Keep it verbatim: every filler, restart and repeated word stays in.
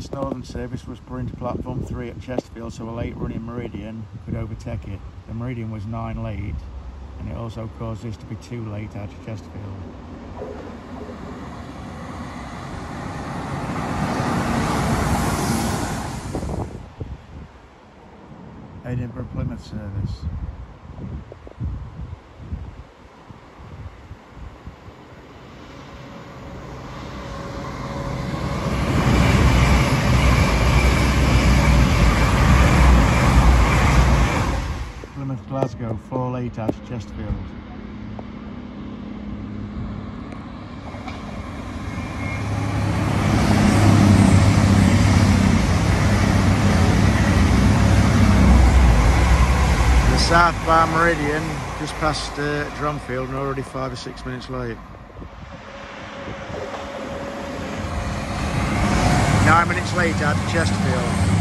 previous northern service was put into platform three at Chesterfield so a late running meridian could overtake it. The meridian was nine late, and it also caused this to be too late out of Chesterfield. Edinburgh Plymouth service. Plymouth Glasgow, four late out of Chesterfield. The southbound meridian just past uh, Dronfield and already five or six minutes late. Nine minutes late out of Chesterfield.